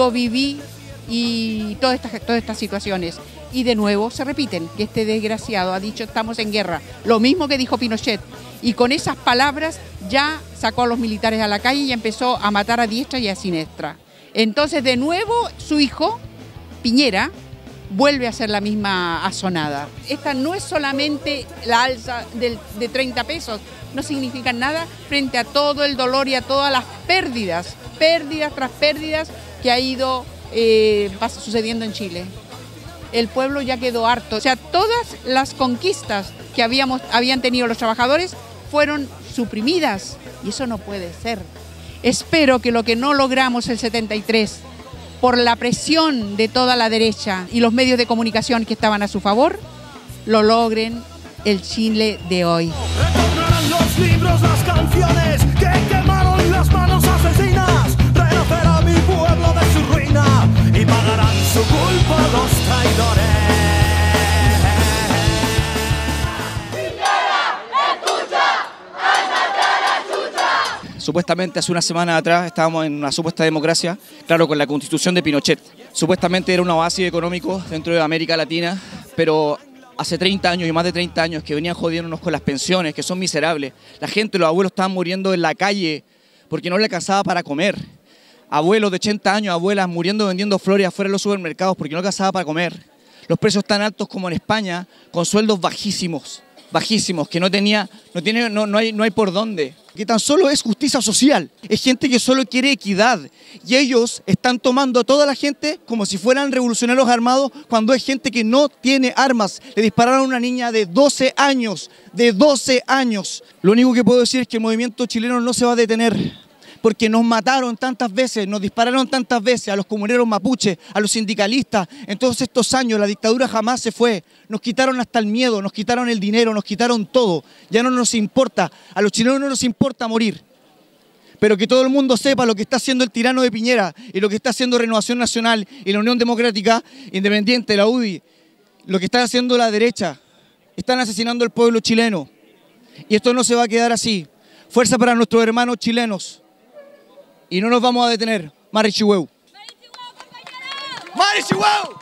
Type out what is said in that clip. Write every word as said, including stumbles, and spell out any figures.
yo viví y todas estas, todas estas situaciones. Y de nuevo se repiten, que este desgraciado ha dicho estamos en guerra, lo mismo que dijo Pinochet. Y con esas palabras ya sacó a los militares a la calle y empezó a matar a diestra y a siniestra. Entonces de nuevo su hijo, Piñera, vuelve a hacer la misma asonada. Esta no es solamente la alza de, de treinta pesos, no significa nada frente a todo el dolor y a todas las pérdidas, pérdidas tras pérdidas que ha ido eh, sucediendo en Chile. El pueblo ya quedó harto, o sea, todas las conquistas que habíamos, habían tenido los trabajadores fueron suprimidas y eso no puede ser. Espero que lo que no logramos el setenta y tres, por la presión de toda la derecha y los medios de comunicación que estaban a su favor, lo logren el Chile de hoy. Retornarán los libros, las canciones que quemaron las manos asesinas. Renacerá mi pueblo de su ruina y pagarán su culpa los traidores. Supuestamente hace una semana atrás estábamos en una supuesta democracia, claro, con la constitución de Pinochet. Supuestamente era un oasis económico dentro de América Latina, pero hace treinta años y más de treinta años que venían jodiéndonos con las pensiones, que son miserables. La gente, los abuelos estaban muriendo en la calle porque no le alcanzaba para comer. Abuelos de ochenta años, abuelas muriendo vendiendo flores afuera de los supermercados porque no alcanzaba para comer. Los precios tan altos como en España, con sueldos bajísimos, bajísimos, que no tenía, no tiene, no, no hay, no hay por dónde. Que tan solo es justicia social, es gente que solo quiere equidad y ellos están tomando a toda la gente como si fueran revolucionarios armados cuando es gente que no tiene armas. Le dispararon a una niña de doce años, de doce años. Lo único que puedo decir es que el movimiento chileno no se va a detener porque nos mataron tantas veces, nos dispararon tantas veces a los comuneros mapuches, a los sindicalistas. En todos estos años la dictadura jamás se fue, nos quitaron hasta el miedo, nos quitaron el dinero, nos quitaron todo. Ya no nos importa, a los chilenos no nos importa morir. Pero que todo el mundo sepa lo que está haciendo el tirano de Piñera y lo que está haciendo Renovación Nacional y la Unión Democrática Independiente, la U D I, lo que está haciendo la derecha. Están asesinando al pueblo chileno y esto no se va a quedar así. Fuerza para nuestros hermanos chilenos. Y no nos vamos a detener. Mari Chihuahua. ¡Mari Chihuahua!